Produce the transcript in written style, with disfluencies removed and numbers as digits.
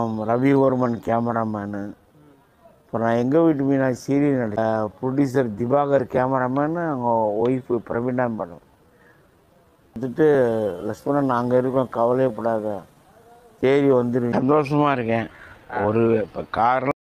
Ravivarman cameraman, அப்புறம் எங்கள் வீட்டு Meenakshi serial producer Diwakar cameraman, அவங்க ஒய்ஃபு பிரவீனா மேடம் வந்துட்டு, லக்ஷ்மணன் நாங்கள் இருக்கோம் கவலையப்படாத தேடி வந்துடும். சந்தோஷமாக இருக்கேன். ஒரு இப்போ காரில்